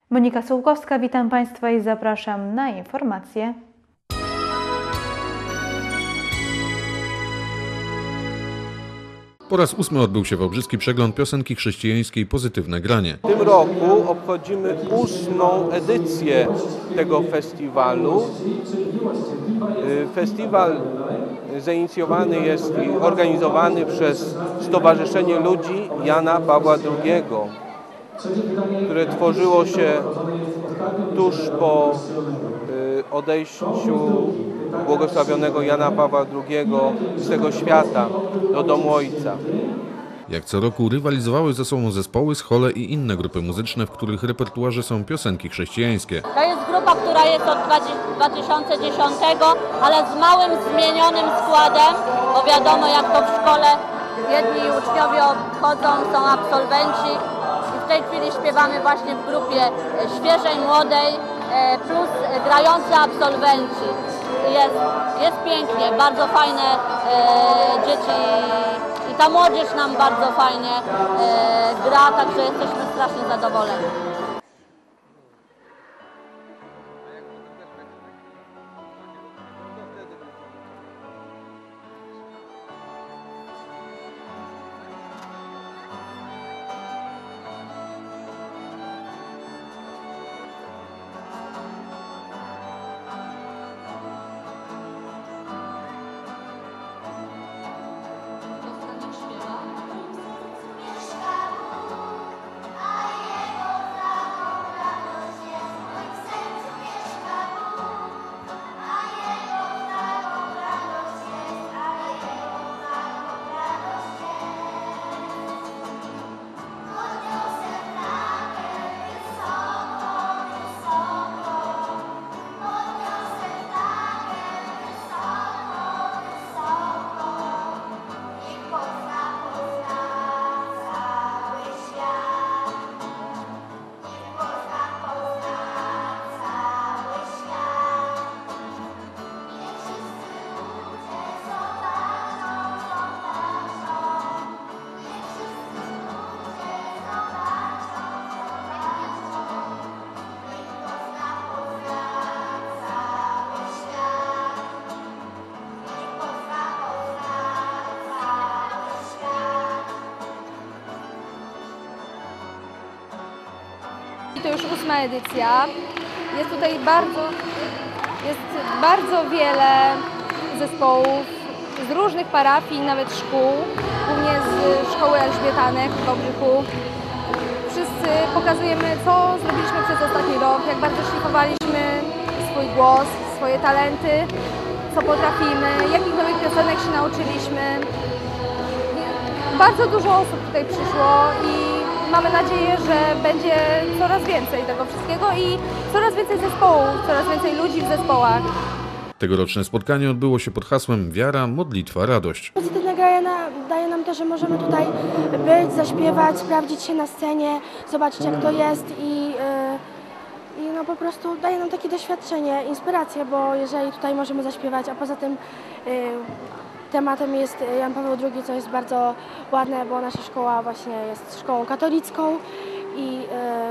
Monika Sułkowska, witam Państwa i zapraszam na informacje. Po raz 8 odbył się wałbrzyski przegląd piosenki chrześcijańskiej Pozytywne Granie. W tym roku obchodzimy 8. edycję tego festiwalu. Festiwal zainicjowany jest i organizowany przez Stowarzyszenie Ludzi Jana Pawła II, które tworzyło się tuż po odejściu błogosławionego Jana Pawła II z tego świata do domu Ojca. Jak co roku rywalizowały ze sobą zespoły, schole i inne grupy muzyczne, w których repertuarze są piosenki chrześcijańskie. To jest grupa, która jest od 2010, ale z małym zmienionym składem, bo wiadomo jak to w szkole jedni uczniowie odchodzą, są absolwenci i w tej chwili śpiewamy właśnie w grupie świeżej, młodej plus grający absolwenci. Jest pięknie, bardzo fajne dzieci i ta młodzież nam bardzo fajnie gra, także jesteśmy strasznie zadowoleni. To już 8. edycja. Jest tutaj bardzo wiele zespołów z różnych parafii, nawet szkół, głównie z szkoły Elżbietanek w Wałbrzychu. Wszyscy pokazujemy, co zrobiliśmy przez ostatni rok, jak bardzo szlifowaliśmy swój głos, swoje talenty, co potrafimy, jakich nowych piosenek się nauczyliśmy. Bardzo dużo osób tutaj przyszło i mamy nadzieję, że będzie coraz więcej tego wszystkiego i coraz więcej zespołów, coraz więcej ludzi w zespołach. Tegoroczne spotkanie odbyło się pod hasłem Wiara, modlitwa, radość. Pozytywne granie daje nam to, że możemy tutaj być, zaśpiewać, sprawdzić się na scenie, zobaczyć jak to jest i no po prostu daje nam takie doświadczenie, inspirację, bo jeżeli tutaj możemy zaśpiewać, a poza tym tematem jest Jan Paweł II, co jest bardzo ładne, bo nasza szkoła właśnie jest szkołą katolicką i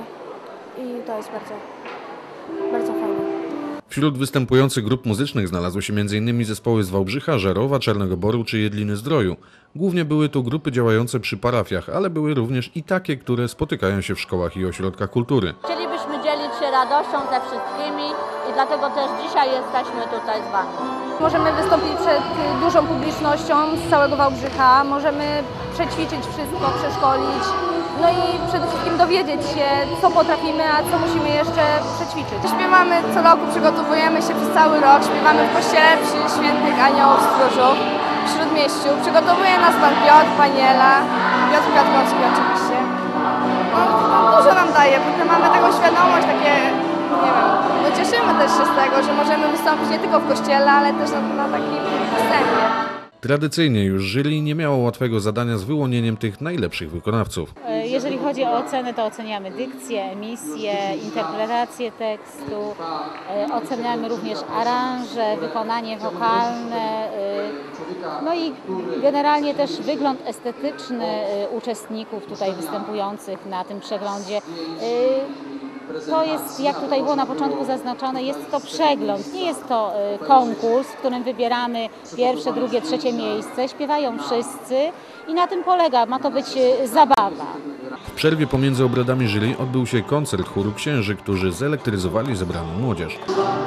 to jest bardzo fajne. Wśród występujących grup muzycznych znalazły się m.in. zespoły z Wałbrzycha, Żerowa, Czarnego Boru czy Jedliny-Zdroju. Głównie były to grupy działające przy parafiach, ale były również i takie, które spotykają się w szkołach i ośrodkach kultury. Chcielibyśmy dzielić się radością ze wszystkimi i dlatego też dzisiaj jesteśmy tutaj z Wami. Możemy wystąpić przed dużą publicznością z całego Wałbrzycha, możemy przećwiczyć wszystko, przeszkolić, no i przede wszystkim dowiedzieć się, co potrafimy, a co musimy jeszcze przećwiczyć. Śpiewamy co roku, przygotowujemy się przez cały rok, śpiewamy w kościele przy świętych aniołów stróżów w Śródmieściu. Przygotowuje nas pan Piotr, Paniela, Piotr Kwiatkowski oczywiście. No, dużo nam daje, bo mamy taką świadomość, takie, nie wiem, no cieszymy też się z tego, że możemy wystąpić nie tylko w kościele, ale też na takim wstępie. Tradycyjnie już jury nie miało łatwego zadania z wyłonieniem tych najlepszych wykonawców. Jeżeli chodzi o oceny, to oceniamy dykcję, emisję, interpretację tekstu, oceniamy również aranże, wykonanie wokalne, no i generalnie też wygląd estetyczny uczestników tutaj występujących na tym przeglądzie. To jest, jak tutaj było na początku zaznaczone, jest to przegląd, nie jest to konkurs, w którym wybieramy pierwsze, drugie, trzecie miejsce. Śpiewają wszyscy i na tym polega, ma to być zabawa. W przerwie pomiędzy obradami jury odbył się koncert chóru księży, którzy zelektryzowali zebraną młodzież.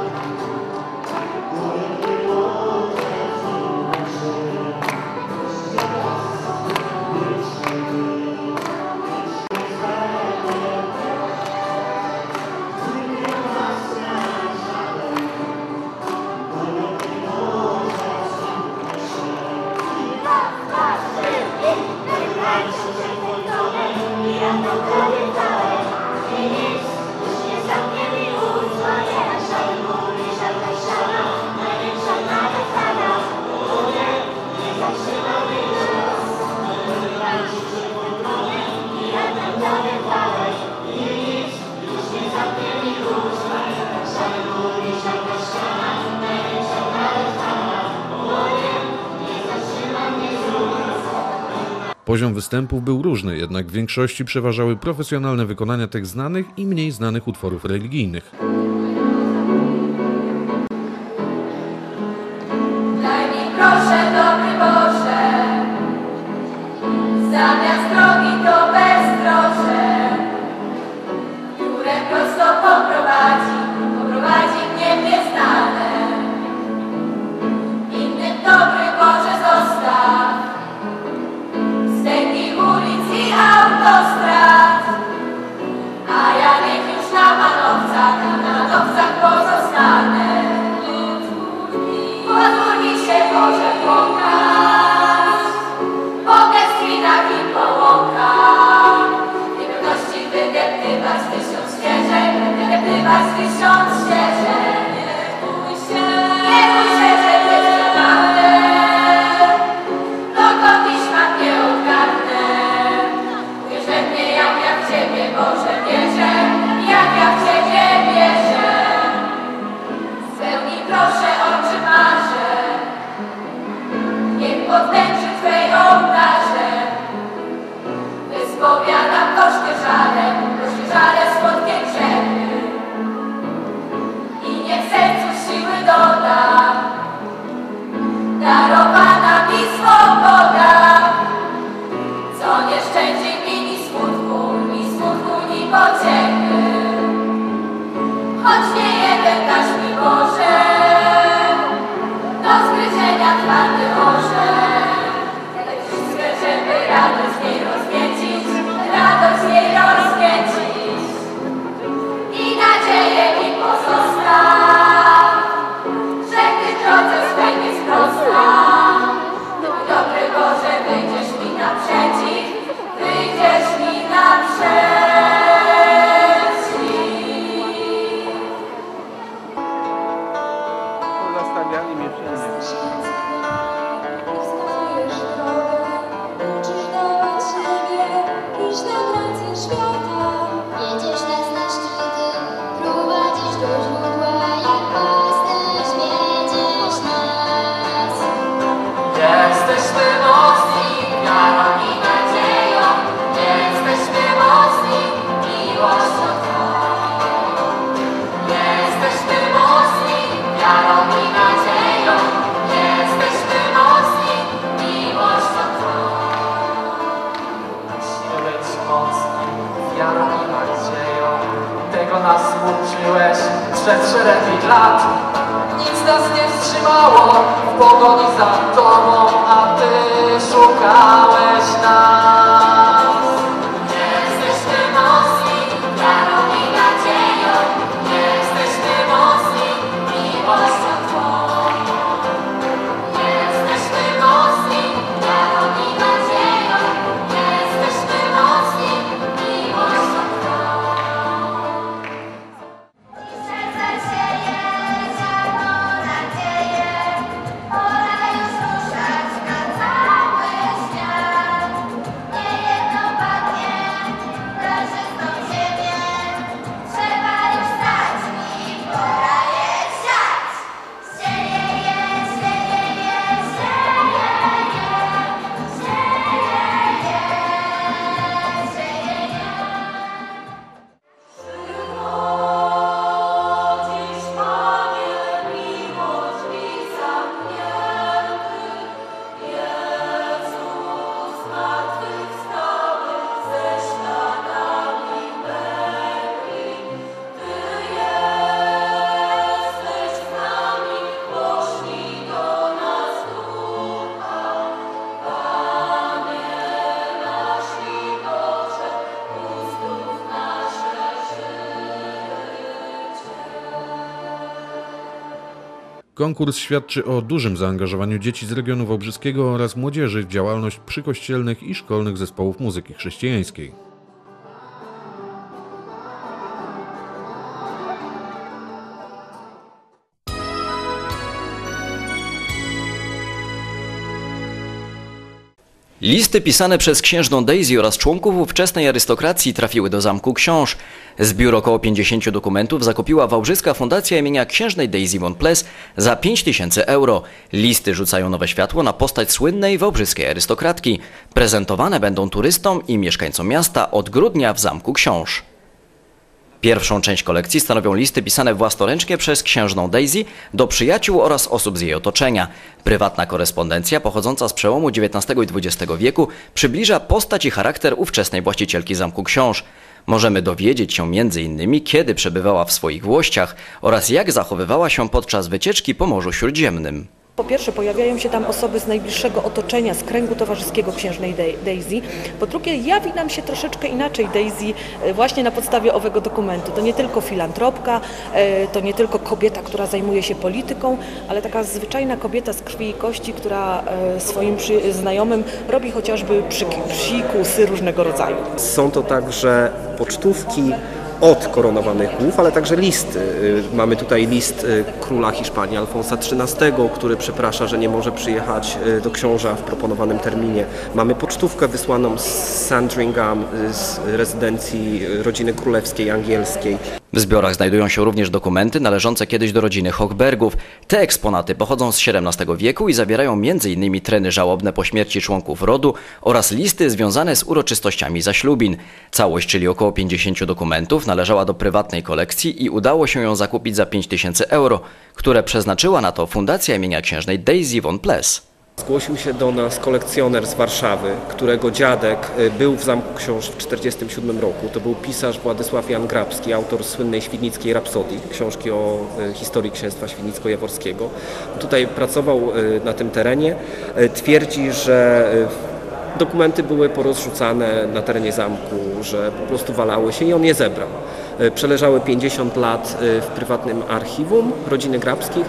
Poziom występów był różny, jednak w większości przeważały profesjonalne wykonania tych znanych i mniej znanych utworów religijnych. Daj mi proszę, dobry Boże, zamiast drogi to bezdroże, które prosto poprowadzi mnie w nieznane. Innym dobry Boże zostaw, wstęgi ulic i autostrad, a ja niech już na manowcach pozostanę. Pozwól mi się Boże pokaż, po gęstwinach i po łąkach, w ciemności wydeptywać tysiąc ścieżek, nie bój się, że jest naprawdę, dokąd iść mam nie odgadnę. Wierz we mnie, jak ja w Ciebie, Boże, wierzę, jak ja w Ciebie wierzę. Spełnij proszę, Ojcze, marzę, niech pod wnętrze Twej ołtarze wyspowiadam gorzkie żale słodkie grzechy. I niech sercu siły doda darowana mi swoboda, co nie szczędzi mi ni smutku, ni pociechy. Choć nie jeden dasz mi Boże, do zgryzienia twardy orzech, lecz chcę, żeby radość z niej rozniecić i nadzieję mi pozostaw, że Ty drodze swej nie sprostam. Dobry Boże, wyjdziesz mi naprzeciw. Zastawiali mnie wszędzie. Jedziesz nas na szczyty, prowadzisz do źródła, jak pasterz wiedziesz nas. Jesteśmy mocni wiarą i nadzieją, jesteśmy mocni miłością Twą. Jesteśmy mocni wiarą i nadzieją, jesteśmy mocni miłością Twą. Musimy być mocni wiarą i nadzieją, tego nas uczyłeś przez szeregi lat. Nic nas nie wstrzymało w pogoni za Tobą, a Ty szukałeś nas. Jesteśmy mocni wiarą i nadzieją, jesteśmy mocni miłością Twą. Jesteśmy mocni wiarą i nadzieją, jesteśmy mocni miłością Twą. Serce sieje ziarno nadzieję, pora już ruszać na cały świat. Nie Konkurs świadczy o dużym zaangażowaniu dzieci z regionu wałbrzyskiego oraz młodzieży w działalność przykościelnych i szkolnych zespołów muzyki chrześcijańskiej. Listy pisane przez księżną Daisy oraz członków ówczesnej arystokracji trafiły do Zamku Książ. Zbiór około 50 dokumentów zakupiła wałbrzyska fundacja imienia księżnej Daisy von Pless za 5000 euro. Listy rzucają nowe światło na postać słynnej wałbrzyskiej arystokratki. Prezentowane będą turystom i mieszkańcom miasta od grudnia w Zamku Książ. Pierwszą część kolekcji stanowią listy pisane własnoręcznie przez księżną Daisy do przyjaciół oraz osób z jej otoczenia. Prywatna korespondencja pochodząca z przełomu XIX i XX wieku przybliża postać i charakter ówczesnej właścicielki Zamku Książ. Możemy dowiedzieć się m.in. kiedy przebywała w swoich włościach oraz jak zachowywała się podczas wycieczki po Morzu Śródziemnym. Po pierwsze, pojawiają się tam osoby z najbliższego otoczenia, z kręgu towarzyskiego księżnej Daisy. Po drugie, jawi nam się troszeczkę inaczej Daisy właśnie na podstawie owego dokumentu. To nie tylko filantropka, to nie tylko kobieta, która zajmuje się polityką, ale taka zwyczajna kobieta z krwi i kości, która swoim znajomym robi chociażby psikusy różnego rodzaju. Są to także pocztówki od koronowanych głów, ale także listy. Mamy tutaj list króla Hiszpanii Alfonsa XIII, który przeprasza, że nie może przyjechać do książa w proponowanym terminie. Mamy pocztówkę wysłaną z Sandringham, z rezydencji rodziny królewskiej angielskiej. W zbiorach znajdują się również dokumenty należące kiedyś do rodziny Hochbergów. Te eksponaty pochodzą z XVII wieku i zawierają m.in. treny żałobne po śmierci członków rodu oraz listy związane z uroczystościami zaślubin. Całość, czyli około 50 dokumentów, należała do prywatnej kolekcji i udało się ją zakupić za 5000 euro, które przeznaczyła na to fundacja imienia księżnej Daisy von Pless. Zgłosił się do nas kolekcjoner z Warszawy, którego dziadek był w Zamku Książ w 1947 roku. To był pisarz Władysław Jan Grabski, autor słynnej Świdnickiej Rapsodii, książki o historii księstwa świdnicko-jaworskiego. Tutaj pracował na tym terenie. Twierdzi, że dokumenty były porozrzucane na terenie zamku, że po prostu walały się i on je zebrał. Przeleżały 50 lat w prywatnym archiwum rodziny Grabskich,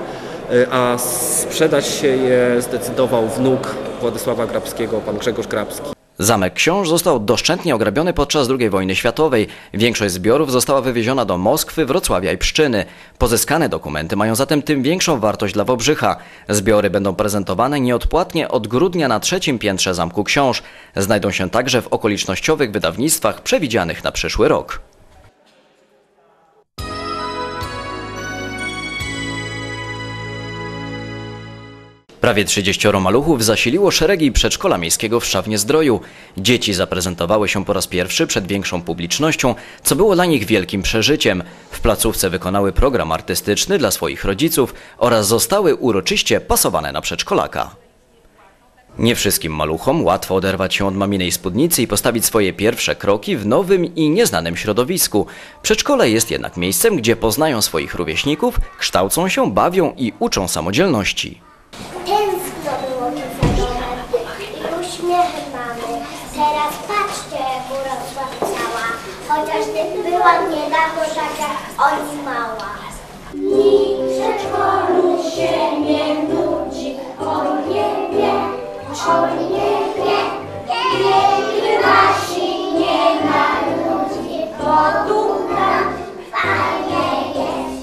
a sprzedać się je zdecydował wnuk Władysława Grabskiego, pan Grzegorz Grabski. Zamek Książ został doszczętnie ograbiony podczas II wojny światowej. Większość zbiorów została wywieziona do Moskwy, Wrocławia i Pszczyny. Pozyskane dokumenty mają zatem tym większą wartość dla Wałbrzycha. Zbiory będą prezentowane nieodpłatnie od grudnia na 3. piętrze Zamku Książ. Znajdą się także w okolicznościowych wydawnictwach przewidzianych na przyszły rok. Prawie 30 maluchów zasiliło szeregi przedszkola miejskiego w Szczawnie-Zdroju. Dzieci zaprezentowały się po raz pierwszy przed większą publicznością, co było dla nich wielkim przeżyciem. W placówce wykonały program artystyczny dla swoich rodziców oraz zostały uroczyście pasowane na przedszkolaka. Nie wszystkim maluchom łatwo oderwać się od maminej spódnicy i postawić swoje pierwsze kroki w nowym i nieznanym środowisku. Przedszkole jest jednak miejscem, gdzie poznają swoich rówieśników, kształcą się, bawią i uczą samodzielności. Tęskno było czasami i uśmiechy mamy. Teraz patrzcie, jak urosła cała, chociaż byłam niedawno taka oni mała. Nikt w przedszkolu się nie nudzi, on nie wie, biegli nasi nie narudzi, bo tu nam fajnie jest.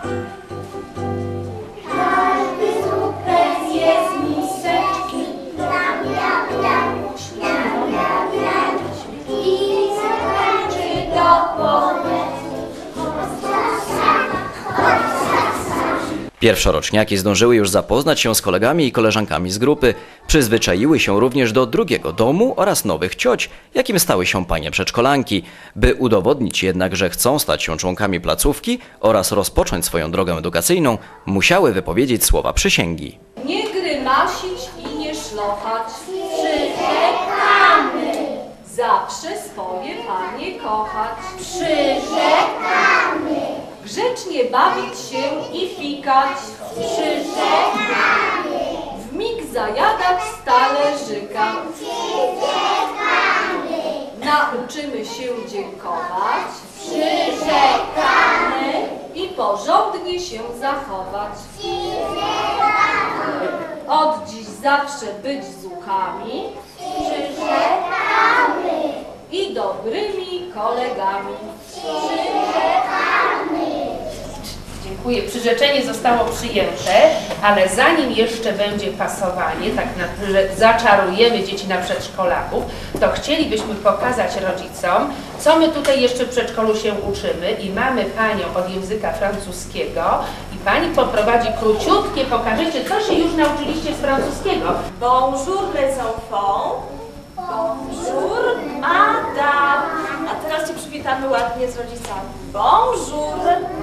Pierwszoroczniaki zdążyły już zapoznać się z kolegami i koleżankami z grupy. Przyzwyczaiły się również do drugiego domu oraz nowych cioć, jakim stały się panie przedszkolanki. By udowodnić jednak, że chcą stać się członkami placówki oraz rozpocząć swoją drogę edukacyjną, musiały wypowiedzieć słowa przysięgi. Nie grymasić i nie szlochać, przyrzekamy. Zawsze swoje panie kochać, przyrzekamy. Grzecznie bawić się i fikać, przyrzekamy. Wmig zajadać z talerzyka, przyrzekamy. Nauczymy się dziękować, przyrzekamy. I porządnie się zachować, przyrzekamy. zawsze być zuchami, Przyrzekamy. i dobrymi kolegami. Przyrzekamy. Dziękuję. Przyrzeczenie zostało przyjęte, ale zanim jeszcze będzie pasowanie, tak że zaczarujemy dzieci na przedszkolaków, to chcielibyśmy pokazać rodzicom, co my tutaj jeszcze w przedszkolu się uczymy i mamy panią od języka francuskiego i pani poprowadzi króciutkie, pokażecie, co się już nauczyliście z francuskiego. Bonjour les enfants. Bonjour madame. A teraz się przywitamy ładnie z rodzicami. Bonjour.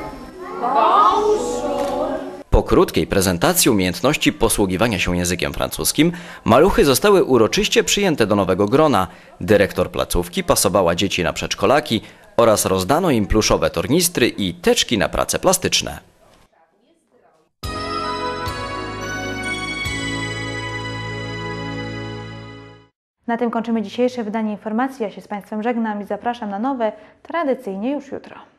Bonjour. Po krótkiej prezentacji umiejętności posługiwania się językiem francuskim, maluchy zostały uroczyście przyjęte do nowego grona. Dyrektor placówki pasowała dzieci na przedszkolaki oraz rozdano im pluszowe tornistry i teczki na prace plastyczne. Na tym kończymy dzisiejsze wydanie informacji. Ja się z Państwem żegnam i zapraszam na nowe, tradycyjnie już jutro.